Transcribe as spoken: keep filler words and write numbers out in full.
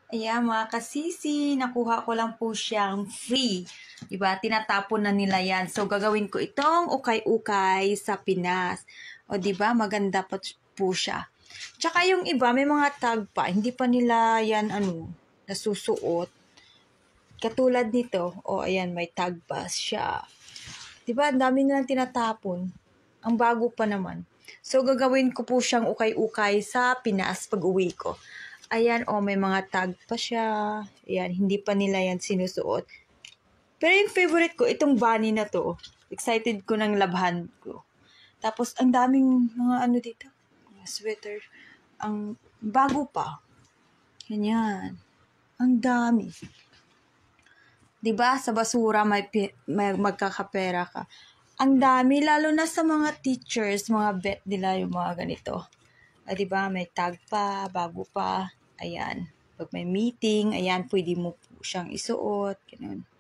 Ayan mga kasisi, nakuha ko lang po siyang free. Diba? Tinatapon na nila yan. So, gagawin ko itong ukay-ukay sa Pinas. O diba? Maganda pa po siya. Tsaka yung iba, may mga tag pa. Hindi pa nila yan, ano, nasusuot. Katulad nito. O, ayan, may tag pa siya. Diba? Ang dami nilang tinatapon. Ang bago pa naman. So, gagawin ko po siyang ukay-ukay sa Pinas pag uwi ko. Ayan, oh, may mga tag pa siya. Ayan, hindi pa nila yan sinusuot. Pero yung favorite ko, itong bunny na to. Excited ko ng labhan ko. Tapos, ang daming mga ano dito. Mga sweater. Ang bago pa. Ganyan. Ang dami. Diba? Sa basura may, may magkakapera ka. Ang dami, lalo na sa mga teachers, mga vet nila yung mga ganito. Ah, diba? May tag pa, bago pa. Ayan. Pag may meeting, ayan, pwede mo po siyang isuot. Ganun.